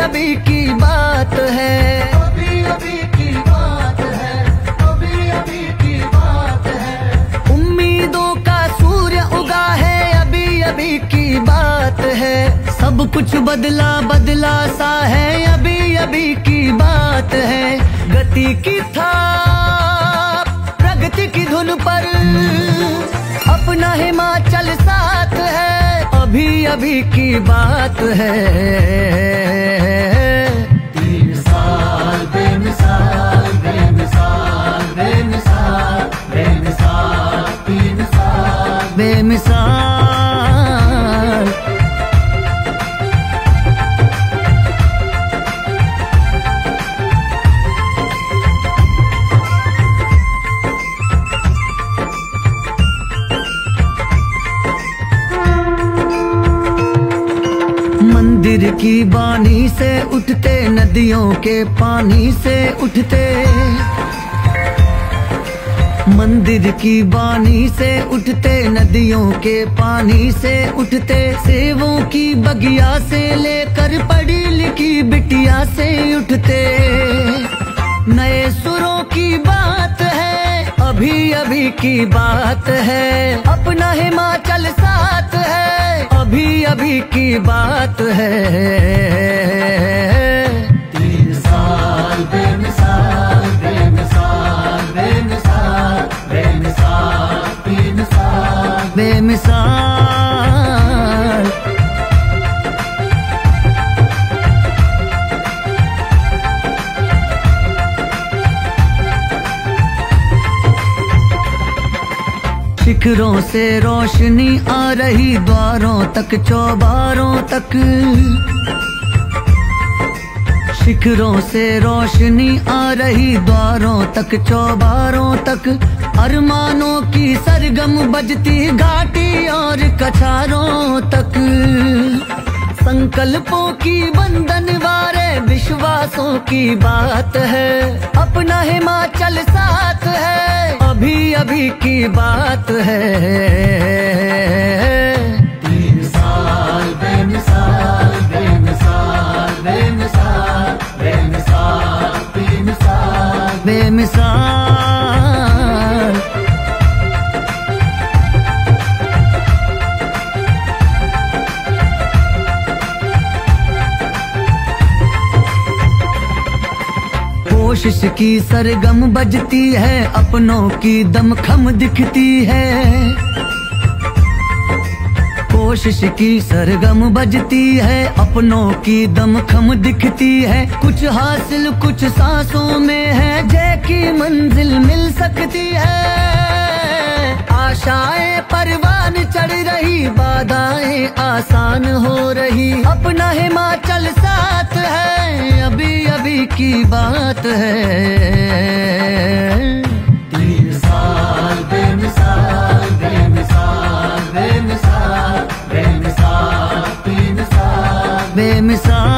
अभी की बात है, अभी अभी की बात है, अभी अभी की बात है। उम्मीदों का सूर्य उगा है, अभी अभी की बात है। सब कुछ बदला बदला सा है, अभी अभी की बात है। गति की थाप प्रगति की धुन पर अपना हिमाचल साथ है, अभी अभी की बात है। 3 साल बेमिसाल बेमिसाल बेमिसाल बेमिसाल, 3 साल बेमिसाल। मंदिर की बानी से उठते, नदियों के पानी से उठते। मंदिर की बानी से उठते, नदियों के पानी से उठते। सेवों की बगिया से लेकर पढ़ी लिखी बिटिया से उठते। नए सुरों की बात है, अभी अभी की बात है। अपना हिमाचल साथ है, अभी अभी की बात है। 3 साल बेमिसाल बेमिसाल बेमिसाल बेमिसाल, 3 साल बेमिसाल। शिखरों से रोशनी आ रही, द्वारों तक चौबारों तक। शिखरों से रोशनी आ रही, द्वारों तक चौबारों तक। अरमानों की सरगम बजती, घाटी और कछारों तक। संकल्पों की बंधन वारे, विश्वासों की बात है। अपना हिमाचल साथ है, अभी अभी की बात है। 3 साल बेमिसाल बेमिसाल बेमिसाल बेमिसाल, 3 साल बेमिसाल। कोशिश की सरगम बजती है, अपनों की दमखम दिखती है। कोशिश की सरगम बजती है, अपनों की दमखम दिखती है। कुछ हासिल कुछ सांसों में है, जय की मंजिल मिल सकती है। आशाएं परवान चढ़ रही, बाधाएं आसान हो रही। अपना हिमाचल साथ है, अभी अभी की बात है। 3 साल बेमिसाल बेमिसाल बेमिसाल बेमिसाल, 3 साल बेमिसाल।